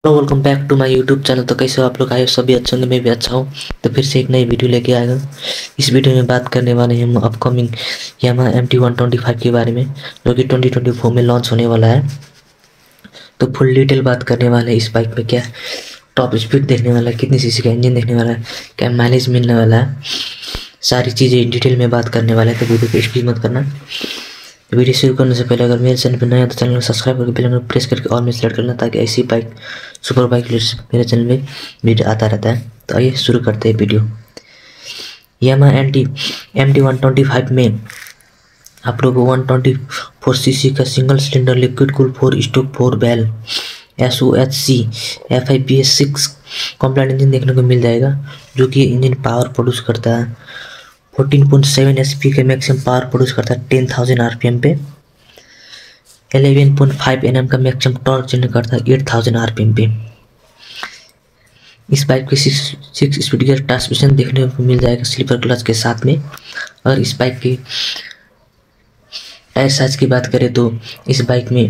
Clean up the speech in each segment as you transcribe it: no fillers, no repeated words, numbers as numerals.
Hello, welcome back to my YouTube channel. तो कैसे हो आप लोग? आए हो सभी अच्छे होंगे, मैं भी अच्छा हूँ। तो फिर से एक नई वीडियो लेके आया हूँ। इस वीडियो में बात करने वाले हैं हम अपकमिंग यामाहा MT-125 के बारे में, जो कि 2024 में लॉन्च होने वाला है। तो फुल डिटेल बात करने वाले हैं इस बाइक में। क्या टॉप स्पीड देखने वाला है, कितनी सीसी का इंजन देखने वाला है, क्या माइलेज मिलने वाला है, सारी चीज़ें डिटेल में बात करने वाले हैं। तो वीडियो को स्किप मत करना। वीडियो शुरू करने से पहले अगर मेरे चैनल पर नया है तो चैनल को सब्सक्राइब करके बेल आइकन प्रेस करके ऑल में सेलेक्ट करना, ताकि ऐसी बाइक सुपर बाइक मेरे चैनल में वीडियो आता रहता है। तो आइए शुरू करते हैं वीडियो। यामाहा MT-125 में आप लोग को 124 सीसी का सिंगल सिलेंडर लिक्विड कूल 4 बैल SOHC FIPS 6 कॉम्प्लाइंट इंजन देखने को मिल जाएगा, जो कि इंजन पावर प्रोड्यूस करता है 14.7 HP के मैक्सिमम पावर प्रोड्यूस करता है 10,000 RPM पे। 11.5 Nm का मैक्सिमम टॉर्क जनरेट करता है 8,000 RPM पे। इस बाइक के 6 स्पीड गियर ट्रांसमिशन देखने को मिल जाएगा स्लीपर क्लच के साथ में। और इस बाइक की टायर साइज की बात करें तो इस बाइक में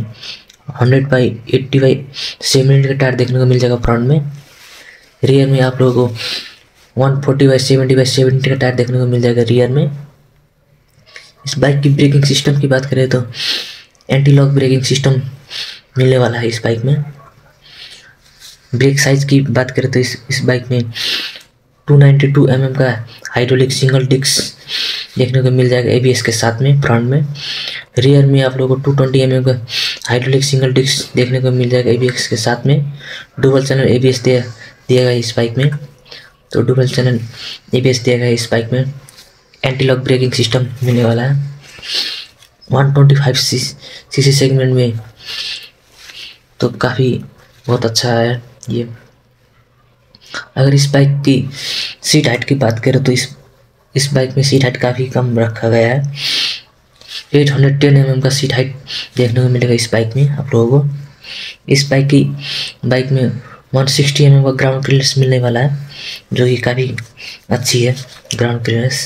100/80/70 का टायर देखने को मिल जाएगा फ्रंट में। रियर में आप लोगों को 140/70/70 का टायर देखने को मिल जाएगा रियर में। इस बाइक की ब्रेकिंग सिस्टम की बात करें तो एंटी लॉक ब्रेकिंग सिस्टम मिलने वाला है इस बाइक में। ब्रेक साइज की बात करें तो इस बाइक में 292 mm का हाइड्रोलिक सिंगल डिस्क देखने को मिल जाएगा ABS के साथ में फ्रंट में। रियर में आप लोगों को 220 mm का हाइड्रोलिक सिंगल डिस्क देखने को मिल जाएगा ABS के साथ में। डुअल चैनल ABS दिया गया इस बाइक में। तो डुअल चैनल ABS दिया गया इस बाइक में। एंटी लॉक ब्रेकिंग सिस्टम मिलने वाला है 125 सीसी सेगमेंट में। तो काफ़ी बहुत अच्छा है ये। अगर इस बाइक की सीट हाइट की बात करें तो इस बाइक में सीट हाइट काफ़ी कम रखा गया है। 810 mm का सीट हाइट देखने को मिलेगा इस बाइक में आप लोगों को। इस बाइक में 160 mm का ग्राउंड क्लियरेंस मिलने वाला है, जो कि काफ़ी अच्छी है ग्राउंड क्लियरेंस।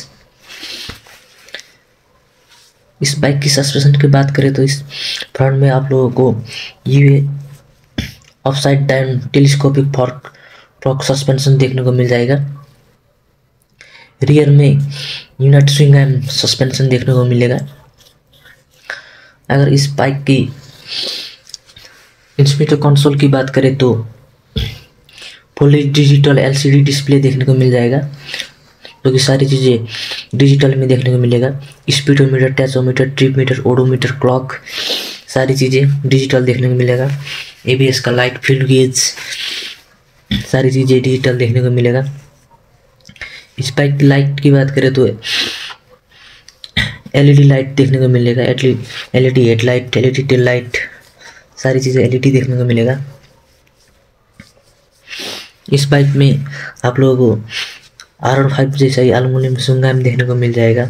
इस बाइक की सस्पेंशन की बात करें तो इस फ्रंट में आप लोगों को ये upside down telescopic fork suspension देखने को मिल जाएगा। रियर में यूनिट स्विंग आर्म सस्पेंशन देखने को मिलेगा। अगर इस बाइक की इंस्ट्रूमेंट कंसोल की बात करें तो फुली डिजिटल LCD डिस्प्ले देखने को मिल जाएगा, जो कि सारी चीज़ें डिजिटल में देखने को मिलेगा। Speedometer, tachometer, trip meter, odometer, clock, सारी चीज़ें डिजिटल देखने को मिलेगा। ABS का लाइट, फील्ड गेज, सारी चीज़ें डिजिटल देखने को मिलेगा। इस बाइक की लाइट की बात करें तो LED लाइट देखने को मिलेगा। LED headlight, LED tail light, सारी चीज़ें LED देखने को मिलेगा। इस बाइक में आप लोगों को R15 जैसा ही एल्युमिनियम सुंगाम देखने को मिल जाएगा।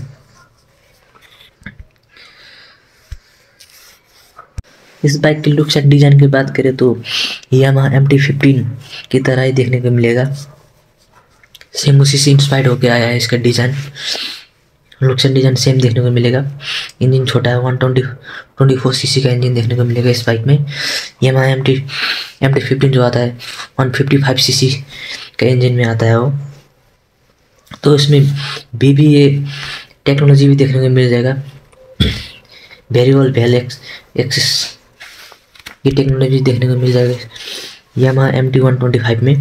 इस बाइक की लुक्स एंड डिज़ाइन की बात करें तो यामाहा MT-15 की तरह ही देखने को मिलेगा। सेम उसी से इंस्पायर्ड होकर आया है इसका design. Looks and design same देखने को मिलेगा। इंजन छोटा है, 124 सीसी का इंजन देखने को मिलेगा इस बाइक में। यामाहा MT-15 जो आता है 155 सीसी का इंजन में आता है वो। तो इसमें BBA टेक्नोलॉजी भी देखने को मिल जाएगा। वेरिएबल वेल एक्सिस की टेक्नोलॉजी देखने को मिल जाएगा यामाहा MT-125 में।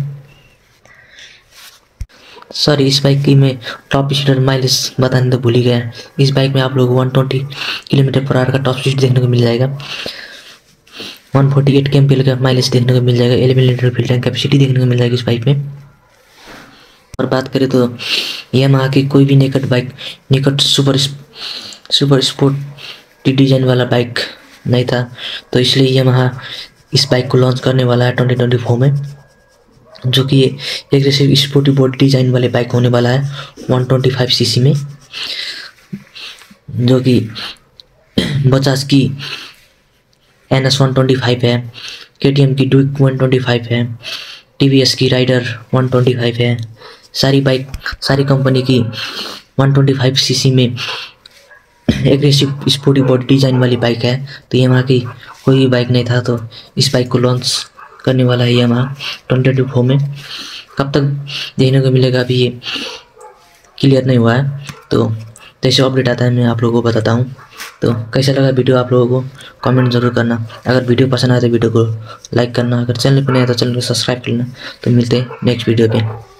सॉरी, इस बाइक की मैं टॉप स्पीड माइलेज बताने तो भूल ही गया। इस बाइक में आप लोग 120 km/h का टॉप स्पीड देखने को मिल जाएगा। 148 kmpl का माइलेज देखने को मिल जाएगा। 11 लीटर फ्यूल टैंक कैपेसिटी देखने को मिल जाएगी इस बाइक में। और बात करें तो यामाहा की कोई भी निकट सुपर स्पोर्ट डिज़ाइन वाला बाइक नहीं था, तो इसलिए यामाहा इस बाइक को लॉन्च करने वाला है 2024 में, जो कि एग्रेसिव स्पोर्टी बोर्ड डिज़ाइन वाले बाइक होने वाला है 125 सीसी में, जो कि बजाज की NS 125 है, KTM की ड्यूक 125 है, TVS की राइडर 125 है। सारी कंपनी की 125 सीसी में एग्रेसिव स्पोर्टी बॉडी डिज़ाइन वाली बाइक है। तो यामाहा की कोई भी बाइक नहीं था, तो इस बाइक को लॉन्च करने वाला है यामाहा 22 में। कब तक देखने को मिलेगा अभी ये क्लियर नहीं हुआ है, तो जैसे अपडेट आता है मैं आप लोगों को बताता हूँ। तो कैसा लगा वीडियो आप लोगों को कमेंट ज़रूर करना। अगर वीडियो पसंद आए तो वीडियो को लाइक करना, अगर चैनल पर नहीं आया तो चैनल को सब्सक्राइब करना। तो मिलते हैं नेक्स्ट वीडियो पे।